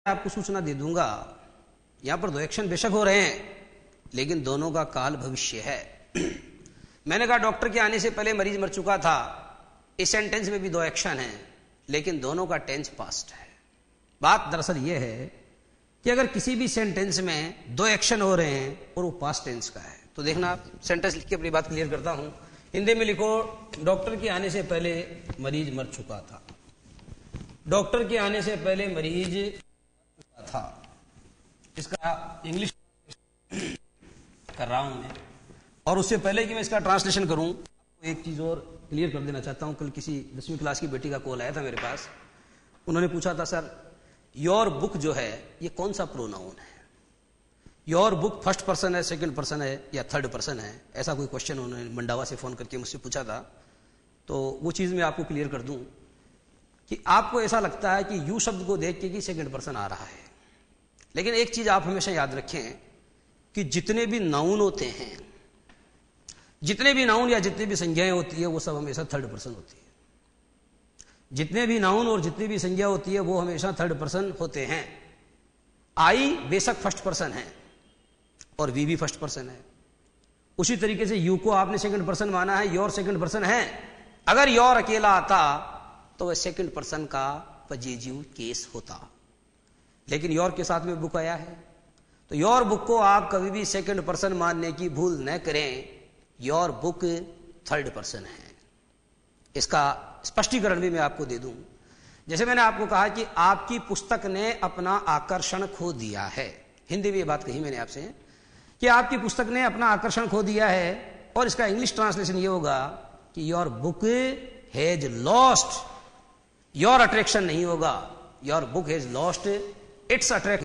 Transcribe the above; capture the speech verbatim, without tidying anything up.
आपको सूचना दे दूंगा, यहां पर दो एक्शन बेशक हो रहे हैं लेकिन दोनों का काल भविष्य है। मैंने कहा डॉक्टर के आने से पहले मरीज मर चुका था, इस सेंटेंस में भी दो एक्शन हैं लेकिन दोनों का टेंस पास्ट है। बात दरअसल यह है कि अगर किसी भी सेंटेंस में दो एक्शन हो रहे हैं और वो पास्ट टेंस का है तो देखना, आप सेंटेंस लिख के अपनी बात क्लियर करता हूं। हिंदी में लिखो, डॉक्टर के आने से पहले मरीज मर चुका था। डॉक्टर के आने से पहले मरीज मर चुका था, इसका इंग्लिश कर रहा हूं मैं। और उससे पहले कि मैं इसका ट्रांसलेशन करूं, एक चीज और क्लियर कर देना चाहता हूं। कल किसी दसवीं क्लास की बेटी का कॉल आया था मेरे पास, उन्होंने पूछा था सर योर बुक जो है ये कौन सा प्रोनाउन है, योर बुक फर्स्ट पर्सन है, सेकंड पर्सन है या थर्ड पर्सन है, ऐसा कोई क्वेश्चन उन्होंने मंडावा से फोन करके मुझसे पूछा था। तो वो चीज मैं आपको क्लियर कर दूं कि आपको ऐसा लगता है कि यू शब्द को देख के कि सेकंड पर्सन आ रहा है, लेकिन एक चीज आप हमेशा याद रखें कि जितने भी नाउन होते हैं, जितने भी नाउन या जितने भी संज्ञाएं होती है वो सब हमेशा थर्ड पर्सन होती है। जितने भी नाउन और जितनी भी संज्ञा होती है वो हमेशा थर्ड पर्सन होते हैं। आई बेशक फर्स्ट पर्सन है और वी भी फर्स्ट पर्सन है। उसी तरीके से यू को आपने सेकंड पर्सन माना है, योर सेकंड पर्सन है। अगर योर अकेला आता तो वह सेकंड पर्सन का पजेजिव केस होता, लेकिन योर के साथ में बुक आया है तो योर बुक को आप कभी भी सेकंड पर्सन मानने की भूल न करें। योर बुक थर्ड पर्सन है। इसका स्पष्टीकरण भी मैं आपको दे दूं। जैसे मैंने आपको कहा कि आपकी पुस्तक ने अपना आकर्षण खो दिया है, हिंदी में ये बात कही मैंने आपसे कि आपकी पुस्तक ने अपना आकर्षण खो दिया है, और इसका इंग्लिश ट्रांसलेशन ये होगा कि your book has lost your attraction नहीं होगा, your book has lost its attraction.